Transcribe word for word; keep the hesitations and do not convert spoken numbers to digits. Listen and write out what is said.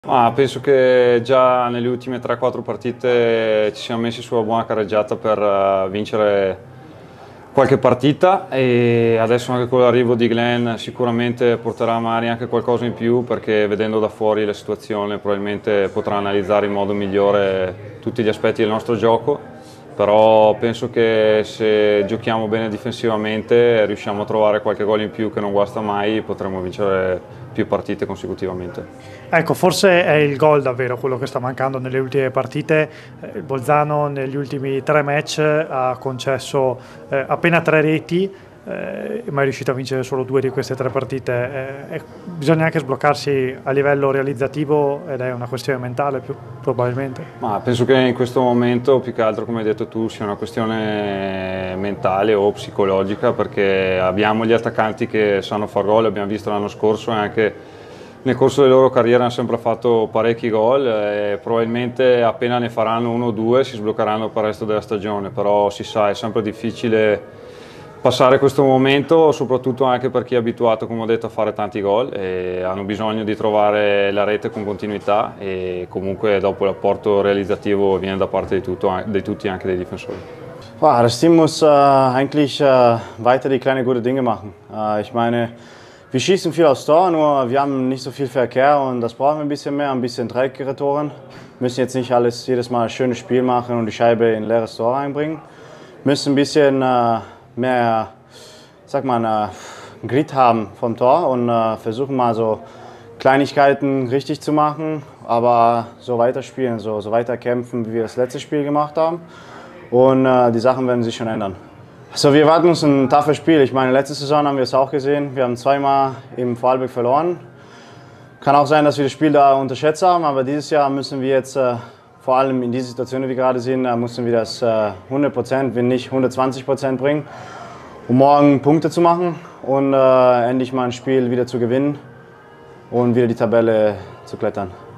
Ah, penso che già nelle ultime tre quattro partite ci siamo messi sulla buona carreggiata per uh, vincere qualche partita e adesso anche con l'arrivo di Glenn sicuramente porterà magari anche qualcosa in più, perché vedendo da fuori la situazione probabilmente potrà analizzare in modo migliore tutti gli aspetti del nostro gioco, però penso che se giochiamo bene difensivamente e riusciamo a trovare qualche gol in più che non guasta mai, potremo vincere più partite consecutivamente. Ecco, forse è il gol davvero quello che sta mancando nelle ultime partite. Il Bolzano negli ultimi tre match ha concesso eh, appena tre reti, eh, ma è riuscito a vincere solo due di queste tre partite. Eh, bisogna anche sbloccarsi a livello realizzativo ed è una questione mentale più probabilmente. Ma penso che in questo momento più che altro, come hai detto tu, sia una questione mentale o psicologica, perché abbiamo gli attaccanti che sanno far gol, abbiamo visto l'anno scorso e anche nel corso della loro carriera hanno sempre fatto parecchi gol e probabilmente appena ne faranno uno o due si sbloccheranno per il resto della stagione, però si sa, è sempre difficile passare questo momento, soprattutto anche per chi è abituato, come ho detto, a fare tanti gol e hanno bisogno di trovare la rete con continuità, e comunque dopo l'apporto realizzativo viene da parte di, tutto, di tutti, anche dei difensori. Das Team muss äh, eigentlich äh, weiter die kleinen gute Dinge machen. Äh, ich meine, wir schießen viel aufs Tor, nur wir haben nicht so viel Verkehr und das brauchen wir ein bisschen mehr, ein bisschen dreckigere Tore. Wir müssen jetzt nicht alles jedes Mal ein schönes Spiel machen und die Scheibe in ein leeres Tor reinbringen. Wir müssen ein bisschen äh, mehr, sag mal, äh, Grit haben vom Tor und äh, versuchen mal so Kleinigkeiten richtig zu machen, aber so weiterspielen, so, so weiter kämpfen, wie wir das letzte Spiel gemacht haben. Und äh, die Sachen werden sich schon ändern. So, wir erwarten uns ein toughes Spiel. Ich meine, letzte Saison haben wir es auch gesehen. Wir haben zweimal im Vorarlberg verloren. Kann auch sein, dass wir das Spiel da unterschätzt haben, aber dieses Jahr müssen wir jetzt, äh, vor allem in dieser Situation, die wir gerade sind, da müssen wir das äh, hundert Prozent, wenn nicht hundertzwanzig Prozent bringen, um morgen Punkte zu machen und äh, endlich mal ein Spiel wieder zu gewinnen und wieder die Tabelle zu klettern.